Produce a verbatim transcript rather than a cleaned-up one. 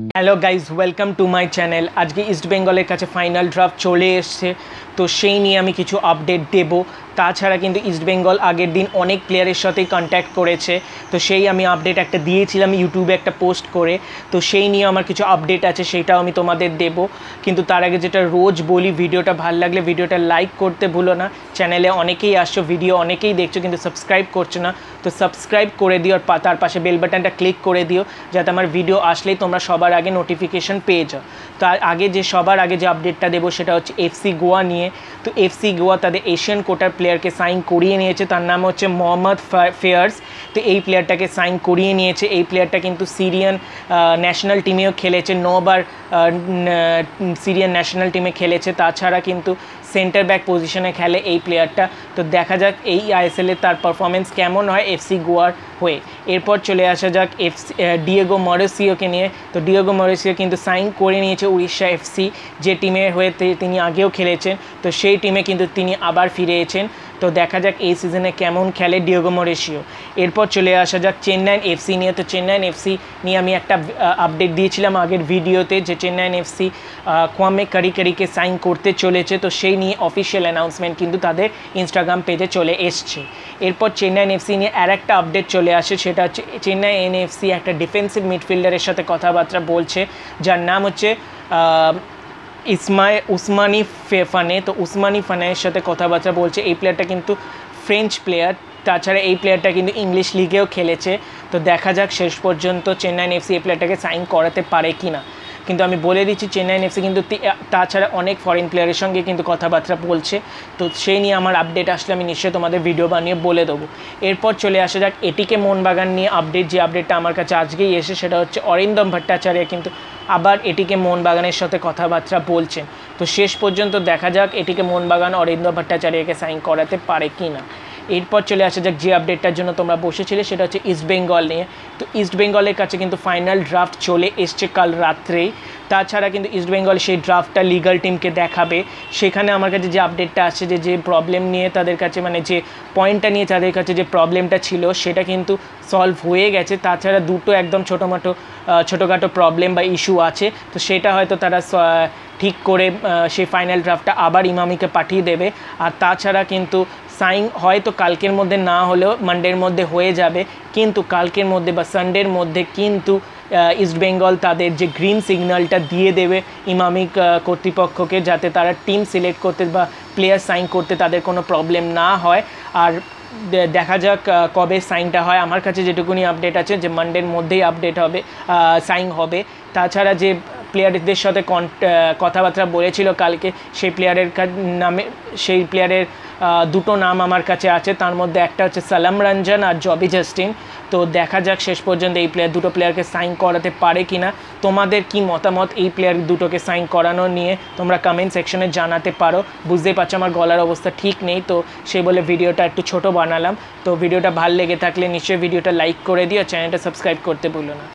Hello guys, welcome to my channel. আজকে ইস্ট বেঙ্গলের কাছে ফাইনাল ড্রাফট চলে এসছে, তো সেই নিয়ে আমি কিছু আপডেট দেব। তাছাড়া কিন্তু ইস্ট বেঙ্গল আগের দিন অনেক প্লেয়ারের সাথেই কন্ট্যাক্ট করেছে, তো সেই আমি আপডেট একটা দিয়েছিলাম ইউটিউবে একটা পোস্ট করে। তো সেই নিয়ে আমার কিছু আপডেট আছে, সেটাও আমি তোমাদের দেব। কিন্তু তার আগে যেটা রোজ বলি, ভিডিওটা ভালো লাগলে ভিডিওটা লাইক করতে ভুলো না। চ্যানেলে অনেকেই আসছো, ভিডিও অনেকেই দেখছো, কিন্তু সাবস্ক্রাইব করছো না, তো সাবস্ক্রাইব করে দিও। আর তার পাশে বেল বাটনটা ক্লিক করে দিও, যাতে আমার ভিডিও আসলেই তোমরা সবার আগে নোটিফিকেশন পেয়ে যাও। তার আগে যে সবার আগে যে আপডেটটা দেবো সেটা হচ্ছে এফসি গোয়া নিয়ে। তো এফসি গোয়া তাদের এশিয়ান কোটার প্লেয়ারকে সাইন করিয়ে নিয়েছে, তার নাম হচ্ছে মোহাম্মদ ফেয়ার্স। তো এই প্লেয়ারটাকে সাইন করিয়ে নিয়েছে। এই প্লেয়ারটা কিন্তু সিরিয়ান ন্যাশনাল টিমেও খেলেছে, নবার সিরিয়ান ন্যাশনাল টিমে খেলেছে। তাছাড়া কিন্তু সেন্টার ব্যাক পজিশনে খেলে এই প্লেয়ারটা। তো দেখা যাক এই আইএসএলে তার পারফরমেন্স কেমন হয় এফসি গোয়ার হয়ে। এরপর চলে আসা যাক এফসি ডিয়েগো মরেসিওকে নিয়ে। তো ডিয়েগো মরেসিও কিন্তু সাইন করে নিয়েছে উড়িষ্যা এফসি, যে টিমের হয়ে তিনি আগেও খেলেছেন। তো সেই টিমে কিন্তু তিনি আবার ফিরেছেন। তো দেখা যাক এই সিজনে কেমন খেলে ডিয়েগো মরেসিও। এরপর চলে আসা যাক চেন্নাইন এফসি নিয়ে। তো চেন্নাইন এফসি নিয়ে আমি একটা আপডেট দিয়েছিলাম আগের ভিডিওতে, যে চেন্নাইন এফসি কোয়ামে কারিকারিকে সাইন করতে চলেছে। তো সেই নিয়ে অফিসিয়াল অ্যানাউন্সমেন্ট কিন্তু তাদের ইনস্টাগ্রাম পেজে চলে এসছে। এরপর চেন্নাইন এফসি নিয়ে আর একটা আপডেট চলে আসে, সেটা হচ্ছে চেন্নাই এনএফসি একটা ডিফেন্সিভ মিডফিল্ডারের সাথে কথাবার্তা বলছে, যার নাম হচ্ছে ইসমাই উসমানি ফানে। তো উসমানি ফানের সাথে কথাবার্তা বলছে। এই প্লেয়ারটা কিন্তু ফ্রেঞ্চ প্লেয়ার, তাছাড়া এই প্লেয়ারটা কিন্তু ইংলিশ লিগেও খেলেছে। তো দেখা যাক শেষ পর্যন্ত চেন্নাইন এফসি এই প্লেয়ারটাকে সাইন করাতে পারে কি না। কিন্তু আমি বলে দিচ্ছি চেন্নাইন এফসি কিন্তু তাছাড়া অনেক ফরেন প্লেয়ারের সঙ্গে কিন্তু কথাবার্তা বলছে। তো সেই নিয়ে আমার আপডেট আসলে আমি নিশ্চয়ই তোমাদের ভিডিও বানিয়ে বলে দেবো। এরপর চলে আসা যাক এটিকে মোহনবাগান নিয়ে আপডেট। যে আপডেটটা আমার কাছে আজকেই এসে, সেটা হচ্ছে অরিন্দম ভট্টাচার্য কিন্তু আবার এটিকে মোহনবাগানের সাথে কথাবার্তা বলছেন। তো শেষ পর্যন্ত দেখা যাক এটিকে মোহনবাগান অরিন্দম ভট্টাচার্যকে সাইন করাতে পারে কি না। এরপর চলে আসা যাক যে আপডেটটার জন্য তোমরা বসেছিলে, সেটা হচ্ছে ইস্ট বেঙ্গল নিয়ে। তো ইস্ট বেঙ্গলের কাছে কিন্তু ফাইনাল ড্রাফট চলে এসছে কাল রাত্রেই। তাছাড়া কিন্তু ইস্ট বেঙ্গল সেই ড্রাফটটা লিগাল টিমকে দেখাবে। সেখানে আমার কাছে যে আপডেটটা আসছে, যে যে প্রবলেম নিয়ে তাদের কাছে, মানে যে পয়েন্টটা নিয়ে তাদের কাছে যে প্রবলেমটা ছিল, সেটা কিন্তু সলভ হয়ে গেছে। তাছাড়া দুটো একদম ছোটোমাটো ছোটোখাটো প্রবলেম বা ইস্যু আছে, তো সেটা হয়তো তারা ঠিক করে সেই ফাইনাল ড্রাফটটা আবার ইমামিকে পাঠিয়ে দেবে। আর তাছাড়া কিন্তু সাইন হয়তো কালকের মধ্যে না হলেও মানডের মধ্যে হয়ে যাবে, কিন্তু কালকের মধ্যে বা সানডের মধ্যে কিন্তু ইস্ট বেঙ্গল তাদের যে গ্রিন সিগন্যালটা দিয়ে দেবে ইমামি কর্তৃপক্ষকে, যাতে তারা টিম সিলেক্ট করতে বা প্লেয়ার সাইন করতে তাদের কোনো প্রবলেম না হয়। আর দেখা যাক কবে সাইনটা হয়। আমার কাছে যেটুকুনি আপডেট আছে যে মানডের মধ্যেই আপডেট হবে, সাইন হবে। তাছাড়া যে প্লেয়ারদের সাথে কথাবার্তা বলেছিল কালকে, সেই প্লেয়ারের নামে সেই প্লেয়ারের দুটো নাম আমার কাছে আছে। তার মধ্যে একটা হচ্ছে সালাম রঞ্জন আর জবি জাস্টিন। তো দেখা যাক শেষ পর্যন্ত এই প্লেয়ার দুটো প্লেয়ারকে সাইন করাতে পারে কি না। তোমাদের কি মতামত এই প্লেয়ার দুটোকে সাইন করানো নিয়ে তোমরা কমেন্ট সেকশনে জানাতে পারো। বুঝতেই পারছো আমার গলার অবস্থা ঠিক নেই, তো সেই বলে ভিডিওটা একটু ছোট বানালাম। তো ভিডিওটা ভালো লেগে থাকলে নিশ্চয়ই ভিডিওটা লাইক করে দিও, চ্যানেলটা সাবস্ক্রাইব করতে ভুলো না।